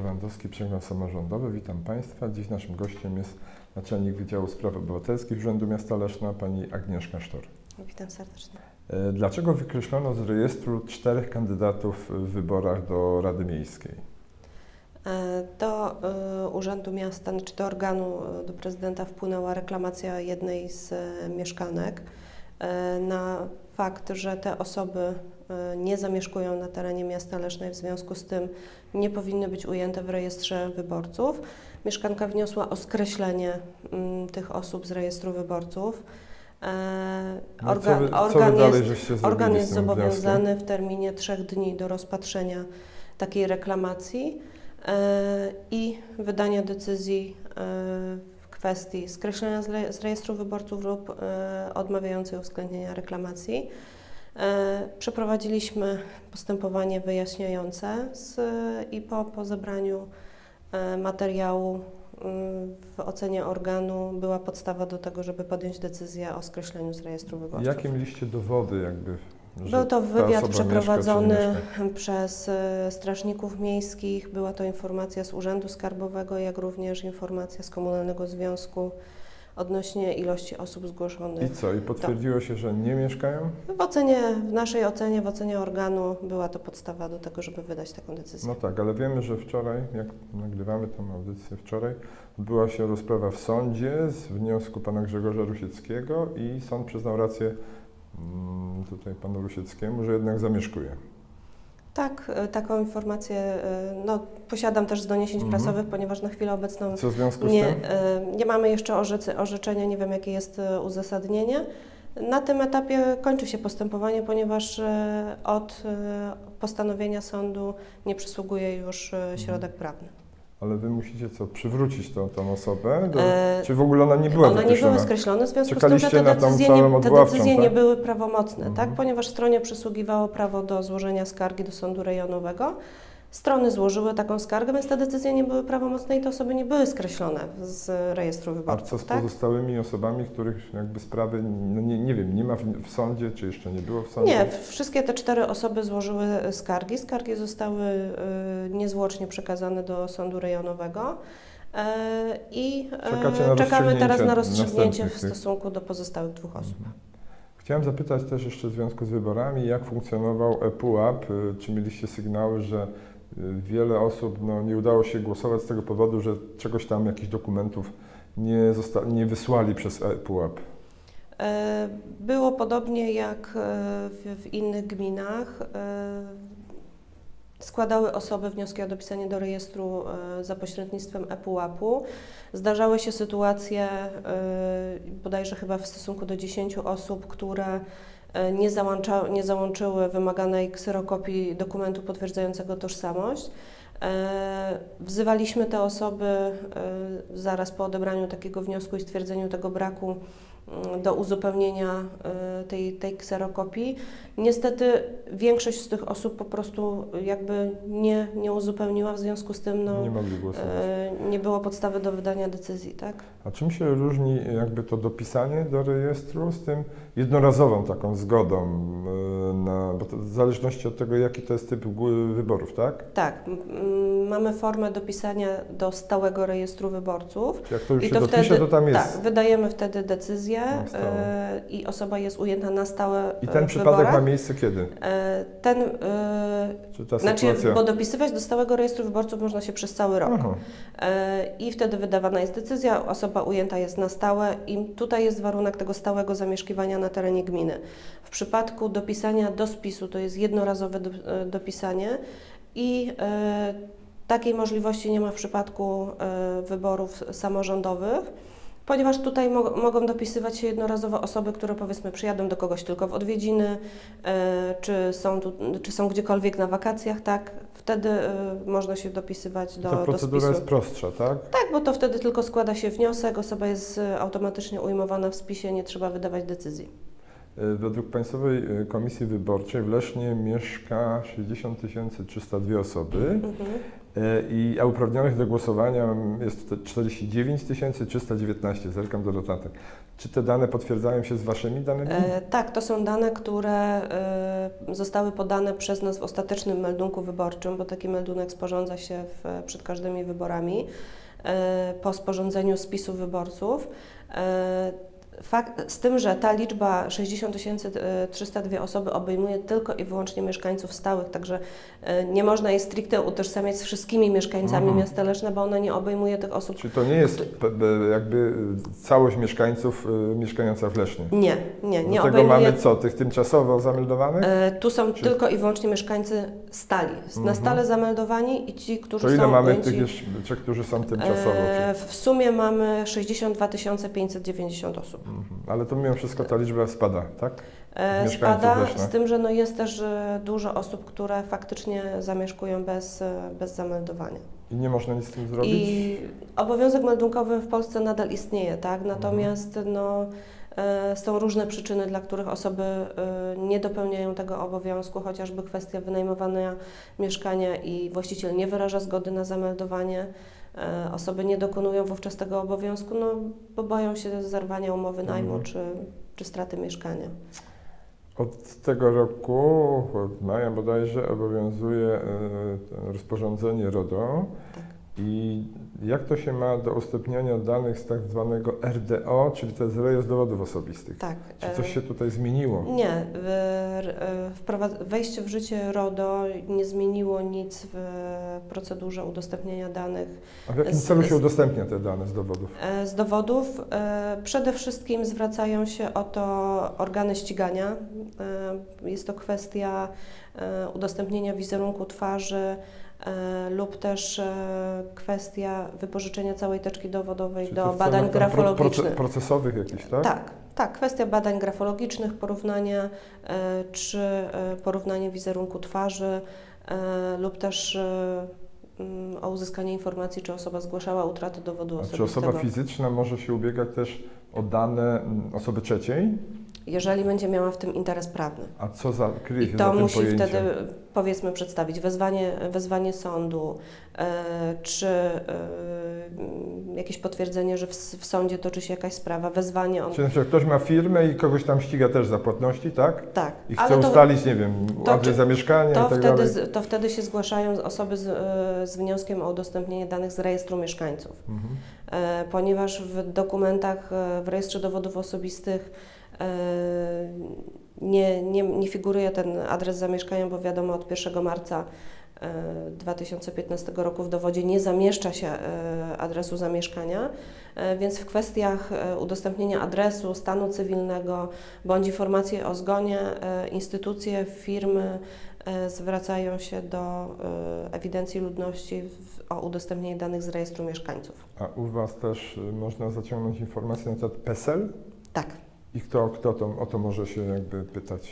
Lewandowski, Przegląd Samorządowy. Witam Państwa. Dziś naszym gościem jest naczelnik Wydziału Spraw Obywatelskich Urzędu Miasta Leszna, pani Agnieszka Sztor. Witam serdecznie. Dlaczego wykreślono z rejestru 4 kandydatów w wyborach do Rady Miejskiej? Do Urzędu Miasta, czy do organu, do prezydenta wpłynęła reklamacja jednej z mieszkanek na fakt, że te osoby nie zamieszkują na terenie miasta Leszna i w związku z tym nie powinny być ujęte w rejestrze wyborców. Mieszkanka wniosła o skreślenie tych osób z rejestru wyborców. Organ jest zobowiązany w terminie 3 dni do rozpatrzenia takiej reklamacji i wydania decyzji w kwestii skreślenia z rejestru wyborców lub odmawiającej uwzględnienia reklamacji. Przeprowadziliśmy postępowanie wyjaśniające i po zebraniu materiału w ocenie organu była podstawa do tego, żeby podjąć decyzję o skreśleniu z rejestru wyborców. Jakie mieliście dowody jakby? Był to wywiad przeprowadzony przez strażników miejskich, była to informacja z Urzędu Skarbowego, jak również informacja z Komunalnego Związku odnośnie ilości osób zgłoszonych. I co? I potwierdziło się, że nie mieszkają? W naszej ocenie, w ocenie organu była to podstawa do tego, żeby wydać taką decyzję. No tak, ale wiemy, że wczoraj, jak nagrywamy tę audycję wczoraj, odbyła się rozprawa w sądzie z wniosku pana Grzegorza Rusieckiego i sąd przyznał rację tutaj panu Rusieckiemu, że jednak zamieszkuje. Tak, taką informację posiadam też z doniesień prasowych, ponieważ na chwilę obecną co w związku z tym? Nie mamy jeszcze orzeczenia, nie wiem jakie jest uzasadnienie. Na tym etapie kończy się postępowanie, ponieważ od postanowienia sądu nie przysługuje już środek prawny. Ale Wy musicie co, przywrócić tą osobę? Czy w ogóle ona nie była One nie były skreślone, w związku z tym, że te decyzje nie były prawomocne, tak? Ponieważ stronie przysługiwało prawo do złożenia skargi do sądu rejonowego. Strony złożyły taką skargę, więc te decyzje nie były prawomocne i te osoby nie były skreślone z rejestru wyborców. A co z pozostałymi osobami, których jakby sprawy, nie wiem, nie ma w sądzie, czy jeszcze nie było w sądzie? Nie, wszystkie te 4 osoby złożyły skargi. Skargi zostały niezwłocznie przekazane do sądu rejonowego i czekamy teraz na rozstrzygnięcie w stosunku do pozostałych 2 osób. Chciałem zapytać też jeszcze w związku z wyborami, jak funkcjonował ePUAP, czy mieliście sygnały, że wiele osób nie udało się głosować z tego powodu, że czegoś tam, jakichś dokumentów nie wysłali przez ePUAP? Było podobnie jak w innych gminach. Składały osoby wnioski o dopisanie do rejestru za pośrednictwem ePUAP-u. Zdarzały się sytuacje, bodajże chyba w stosunku do 10 osób, które nie załączyły wymaganej kserokopii dokumentu potwierdzającego tożsamość. Wzywaliśmy te osoby zaraz po odebraniu takiego wniosku i stwierdzeniu tego braku do uzupełnienia tej kserokopii. Niestety większość z tych osób po prostu jakby nie uzupełniła, w związku z tym nie mogli głosować. Nie było podstawy do wydania decyzji, tak? A czym się różni jakby to dopisanie do rejestru z tym jednorazową taką zgodą, bo to w zależności od tego, jaki to jest typ wyborów, tak? Tak. Mamy formę dopisania do stałego rejestru wyborców. Czyli jak to już się dopisze, to tam jest... Tak, wydajemy wtedy decyzję i osoba jest ujęta na stałe I ten przypadek ma miejsce kiedy? Bo dopisywać do stałego rejestru wyborców można się przez cały rok. I wtedy wydawana jest decyzja, osoba ujęta jest na stałe i tutaj jest warunek tego stałego zamieszkiwania na terenie gminy. W przypadku dopisania do spisu to jest jednorazowe dopisanie i takiej możliwości nie ma w przypadku wyborów samorządowych, ponieważ tutaj mogą dopisywać się jednorazowo osoby, które powiedzmy przyjadą do kogoś tylko w odwiedziny, czy są gdziekolwiek na wakacjach, tak? Wtedy można się dopisywać do spisu. Ta procedura jest prostsza, tak? Tak, bo to wtedy tylko składa się wniosek, osoba jest automatycznie ujmowana w spisie, nie trzeba wydawać decyzji. Według Państwowej Komisji Wyborczej w Lesznie mieszka 60 302 osoby, a uprawnionych do głosowania jest 49 319. Zerkam do notatek. Czy te dane potwierdzają się z Waszymi danymi? Tak, to są dane, które zostały podane przez nas w ostatecznym meldunku wyborczym, bo taki meldunek sporządza się przed każdymi wyborami po sporządzeniu spisu wyborców. Z tym, że ta liczba 60 302 osoby obejmuje tylko i wyłącznie mieszkańców stałych, także nie można jej stricte utożsamiać z wszystkimi mieszkańcami miasta Leszna, bo ona nie obejmuje tych osób. Czy to nie jest jakby całość mieszkańców mieszkająca w Lesznie? Nie Do tego obejmuje. mamy co, tych tymczasowo zameldowanych? Tu są tylko i wyłącznie mieszkańcy stali, na stale zameldowani i ci, którzy To ile są mamy ujęci, tych jeszcze, którzy są tymczasowo? w sumie mamy 62 590 osób. Ale to mimo wszystko ta liczba spada, tak? Mieszkańców Spada, Leszna. z tym, że no jest też dużo osób, które faktycznie zamieszkują bez zameldowania. I nie można nic z tym zrobić? I obowiązek meldunkowy w Polsce nadal istnieje, tak? Natomiast są różne przyczyny, dla których osoby nie dopełniają tego obowiązku, chociażby kwestia wynajmowania mieszkania i właściciel nie wyraża zgody na zameldowanie. Osoby nie dokonują wówczas tego obowiązku, bo boją się zerwania umowy najmu czy straty mieszkania. Od tego roku, od maja bodajże, obowiązuje rozporządzenie RODO. Tak. I jak to się ma do udostępniania danych z tak zwanego RDO, czyli to jest rejestr dowodów osobistych? Tak. Czy coś się tutaj zmieniło? Nie. Wejście w życie RODO nie zmieniło nic w procedurze udostępniania danych. A w jakim celu się udostępnia te dane z dowodów? Z dowodów przede wszystkim zwracają się o to organy ścigania. Jest to kwestia udostępnienia wizerunku twarzy lub też kwestia wypożyczenia całej teczki dowodowej Czyli do to w badań celach grafologicznych. procesowych jakichś, tak? Tak, kwestia badań grafologicznych, porównania czy porównanie wizerunku twarzy lub też o uzyskanie informacji, czy osoba zgłaszała utratę dowodu osobistego. Czy osoba fizyczna może się ubiegać też o dane osoby trzeciej? Jeżeli będzie miała w tym interes prawny. A co kryje się I za to tym musi pojęciem? wtedy, powiedzmy, przedstawić wezwanie sądu, czy jakieś potwierdzenie, że w sądzie toczy się jakaś sprawa, wezwanie. Czyli na przykład ktoś ma firmę i kogoś tam ściga też za płatności, tak? Tak. I chce ustalić, nie wiem, adres zamieszkania i tak dalej. To wtedy się zgłaszają osoby z wnioskiem o udostępnienie danych z rejestru mieszkańców. Ponieważ w dokumentach w rejestrze dowodów osobistych nie figuruje ten adres zamieszkania, bo wiadomo, od 1 marca 2015 roku w dowodzie nie zamieszcza się adresu zamieszkania, więc w kwestiach udostępnienia adresu, stanu cywilnego bądź informacji o zgonie instytucje, firmy zwracają się do ewidencji ludności o udostępnienie danych z rejestru mieszkańców. A u Was też można zaciągnąć informacje na temat PESEL? Tak. I kto o to może się jakby pytać?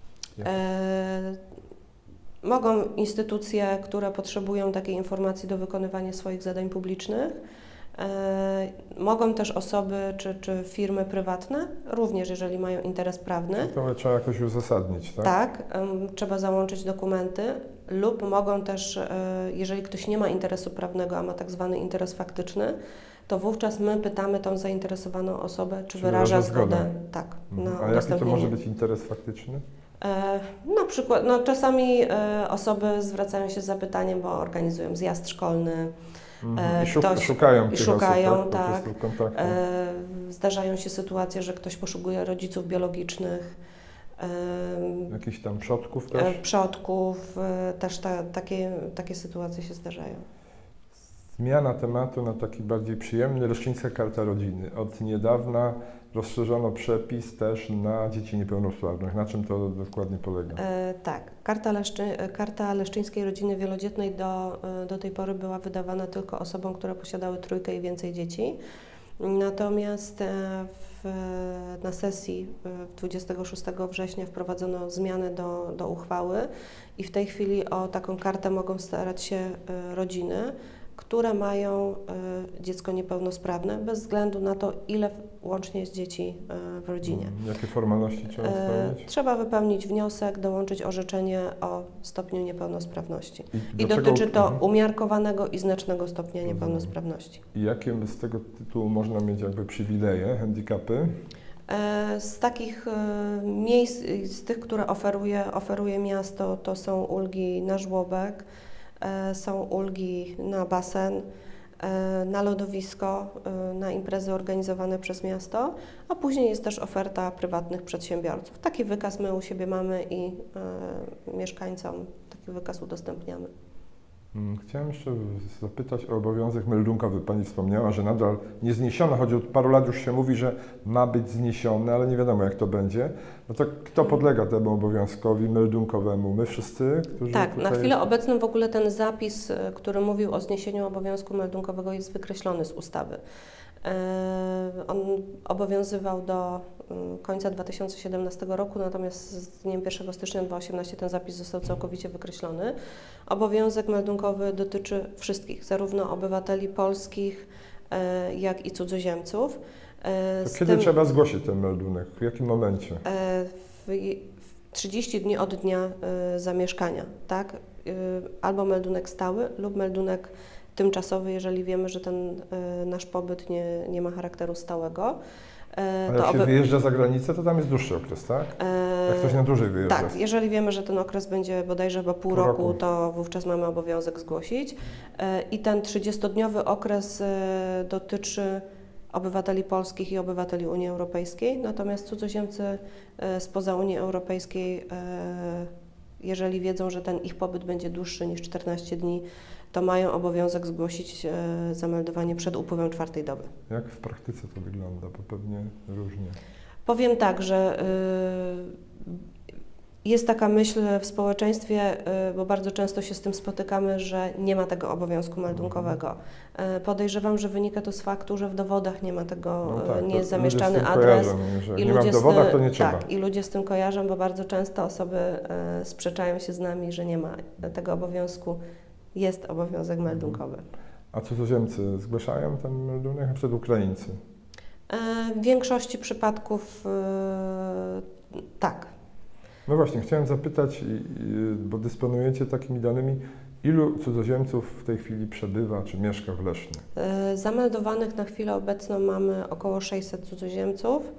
Mogą instytucje, które potrzebują takiej informacji do wykonywania swoich zadań publicznych. Mogą też osoby czy firmy prywatne, również jeżeli mają interes prawny. To trzeba jakoś uzasadnić, tak? Tak, trzeba załączyć dokumenty lub mogą też, jeżeli ktoś nie ma interesu prawnego, a ma tak zwany interes faktyczny, to wówczas my pytamy tą zainteresowaną osobę, czy wyraża zgodę. Tak, na A jaki to może być interes faktyczny? Na przykład, czasami osoby zwracają się z zapytaniem, bo organizują zjazd szkolny. Szukają tych szukają, osób, tak? Po prostu kontaktu. Zdarzają się sytuacje, że ktoś poszukuje rodziców biologicznych. Jakichś tam przodków też? Przodków, też takie sytuacje się zdarzają. Zmiana tematu na taki bardziej przyjemny, Leszczyńska Karta Rodziny. Od niedawna rozszerzono przepis też na dzieci niepełnosprawnych. Na czym to dokładnie polega? Tak, Karta Leszczyńskiej Rodziny Wielodzietnej do tej pory była wydawana tylko osobom, które posiadały 3 i więcej dzieci. Natomiast na sesji 26 września wprowadzono zmiany do uchwały i w tej chwili o taką kartę mogą starać się rodziny, które mają dziecko niepełnosprawne, bez względu na to, ile łącznie jest dzieci w rodzinie. Jakie formalności trzeba spełnić? Trzeba wypełnić wniosek, dołączyć orzeczenie o stopniu niepełnosprawności. I do dotyczy czego- to umiarkowanego i znacznego stopnia niepełnosprawności. I jakie z tego tytułu można mieć jakby przywileje, handicapy? Z takich miejsc, z tych, które oferuje miasto, to są ulgi na żłobek, są ulgi na basen, na lodowisko, na imprezy organizowane przez miasto, a później jest też oferta prywatnych przedsiębiorców. Taki wykaz my u siebie mamy i mieszkańcom taki wykaz udostępniamy. Chciałem jeszcze zapytać o obowiązek meldunkowy. Pani wspomniała, że nadal nie zniesiono, choć od paru lat już się mówi, że ma być zniesiony, ale nie wiadomo jak to będzie. No to kto podlega temu obowiązkowi meldunkowemu? My wszyscy, którzy Tak, tutaj... na chwilę obecną w ogóle ten zapis, który mówił o zniesieniu obowiązku meldunkowego, jest wykreślony z ustawy. On obowiązywał do końca 2017 roku, natomiast z dniem 1 stycznia 2018 ten zapis został całkowicie wykreślony. Obowiązek meldunkowy dotyczy wszystkich, zarówno obywateli polskich, jak i cudzoziemców. To kiedy trzeba zgłosić ten meldunek? W jakim momencie? W 30 dni od dnia zamieszkania, tak? Albo meldunek stały lub meldunek tymczasowy, jeżeli wiemy, że ten nasz pobyt nie ma charakteru stałego. A jak się wyjeżdża za granicę, to tam jest dłuższy okres, tak? Jak ktoś na dłużej wyjeżdża. Tak, jeżeli wiemy, że ten okres będzie bodajże chyba pół roku, to wówczas mamy obowiązek zgłosić. I ten 30-dniowy okres dotyczy obywateli polskich i obywateli Unii Europejskiej, natomiast cudzoziemcy spoza Unii Europejskiej, jeżeli wiedzą, że ten ich pobyt będzie dłuższy niż 14 dni, to mają obowiązek zgłosić zameldowanie przed upływem 4. doby. Jak w praktyce to wygląda? Bo pewnie różnie. Powiem tak, że jest taka myśl w społeczeństwie, bo bardzo często się z tym spotykamy, że nie ma tego obowiązku meldunkowego. Podejrzewam, że wynika to z faktu, że w dowodach nie ma tego, nie jest zamieszczany adres. I nie ma w dowodach, to nie trzeba. Tak, i ludzie z tym kojarzą, bo bardzo często osoby sprzeczają się z nami, że nie ma tego obowiązku. Jest obowiązek meldunkowy. A cudzoziemcy zgłaszają ten meldunek, na przykład Ukraińcy? W większości przypadków tak. No właśnie, chciałem zapytać, bo dysponujecie takimi danymi, ilu cudzoziemców w tej chwili przebywa czy mieszka w Lesznie? Zameldowanych na chwilę obecną mamy około 600 cudzoziemców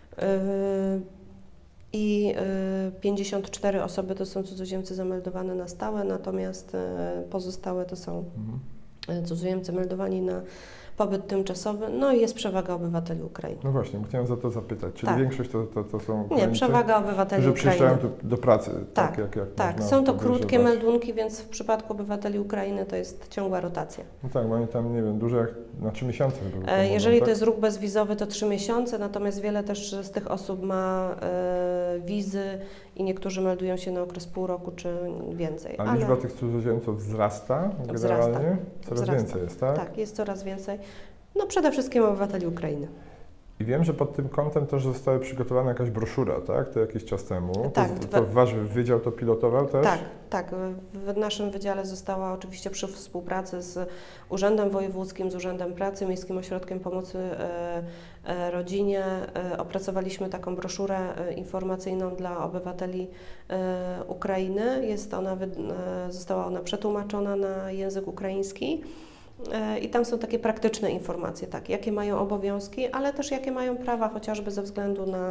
i 54 osoby to są cudzoziemcy zameldowane na stałe, natomiast pozostałe to są cudzoziemcy meldowani na pobyt tymczasowy, no i jest przewaga obywateli Ukrainy. No właśnie, chciałem za to zapytać, czyli Tak. większość to są Ukraińcy, Nie, przewaga obywateli którzy Ukrainy. przyjeżdżają tu do pracy, Tak, jak tak. można Są to podejrzewać. krótkie meldunki, więc w przypadku obywateli Ukrainy to jest ciągła rotacja. No tak, bo oni tam, nie wiem, dużo jak na 3 miesiące chyba. Jeżeli tak? to jest ruch bezwizowy, to 3 miesiące, natomiast wiele też z tych osób ma wizy i niektórzy meldują się na okres pół roku czy więcej. A liczba tych cudzoziemców wzrasta generalnie? Coraz więcej jest, tak? Tak, jest coraz więcej. No przede wszystkim obywateli Ukrainy. I wiem, że pod tym kątem też została przygotowana jakaś broszura, tak? To jakiś czas temu. Tak, To Wasz wydział to pilotował też? Tak, tak. W naszym wydziale została oczywiście przy współpracy z Urzędem Wojewódzkim, z Urzędem Pracy, Miejskim Ośrodkiem Pomocy Rodzinie. Opracowaliśmy taką broszurę informacyjną dla obywateli Ukrainy. Została ona przetłumaczona na język ukraiński. I tam są takie praktyczne informacje, tak, jakie mają obowiązki, ale też jakie mają prawa, chociażby ze względu na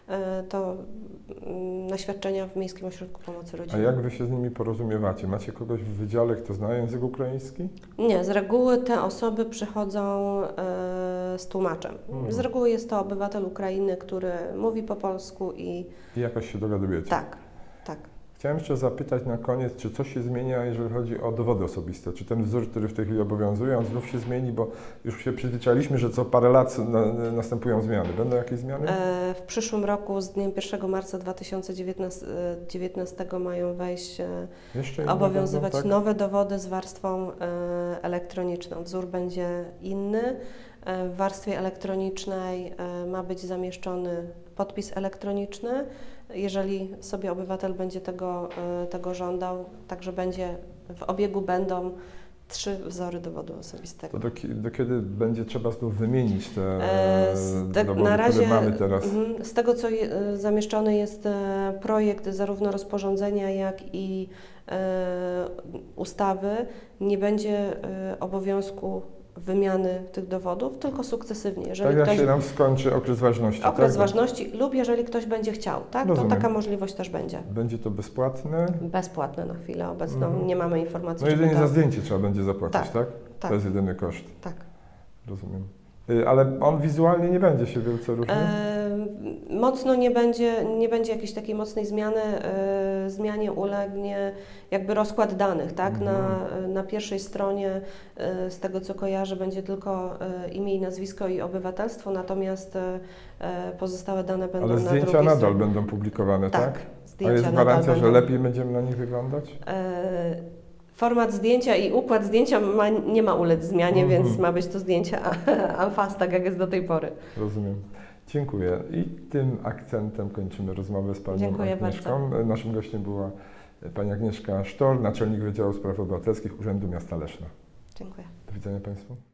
na świadczenia w Miejskim Ośrodku Pomocy Rodzinie. A jak Wy się z nimi porozumiewacie? Macie kogoś w wydziale, kto zna język ukraiński? Nie, z reguły te osoby przychodzą z tłumaczem. Z reguły jest to obywatel Ukrainy, który mówi po polsku i jakoś się dogadujecie? Tak, tak. Chciałem jeszcze zapytać na koniec, czy coś się zmienia, jeżeli chodzi o dowody osobiste? Czy ten wzór, który w tej chwili obowiązuje, on znów się zmieni, bo już się przyzwyczailiśmy, że co parę lat następują zmiany. Będą jakieś zmiany? W przyszłym roku z dniem 1 marca 2019 mają wejść, obowiązywać tak? nowe dowody z warstwą elektroniczną. Wzór będzie inny. W warstwie elektronicznej ma być zamieszczony podpis elektroniczny. Jeżeli sobie obywatel będzie tego żądał, także w obiegu będą 3 wzory dowodu osobistego. To do kiedy będzie trzeba znów wymienić te dowody, na razie, które mamy teraz? Z tego, co zamieszczony jest projekt zarówno rozporządzenia, jak i ustawy, nie będzie obowiązku wymiany tych dowodów, tylko sukcesywnie. Jeżeli Tak jak się nam skończy okres ważności. Okres tak? ważności lub jeżeli ktoś będzie chciał, tak? To taka możliwość też będzie. Będzie to bezpłatne? Bezpłatne na chwilę obecną. Nie mamy informacji. No jedynie za zdjęcie trzeba będzie zapłacić, tak? Tak. To jest jedyny koszt. Tak. Rozumiem. Ale on wizualnie nie będzie się wielce różnił? Mocno nie będzie jakiejś takiej mocnej zmiany. Zmianie ulegnie jakby rozkład danych, tak? Na pierwszej stronie, z tego co kojarzę, będzie tylko imię i nazwisko i obywatelstwo, natomiast pozostałe dane będą na drugiej zdjęcia nadal będą publikowane, tak? Zdjęcia A jest gwarancja, że lepiej będziemy na nich wyglądać? Format zdjęcia i układ zdjęcia nie ma ulec zmianie, więc ma być to zdjęcie Alfast, tak jak jest do tej pory. Rozumiem. Dziękuję. I tym akcentem kończymy rozmowę z Panią Agnieszką. Bardzo. Naszym gościem była Pani Agnieszka Sztol, naczelnik Wydziału Spraw Obywatelskich Urzędu Miasta Leszna. Dziękuję. Do widzenia Państwu.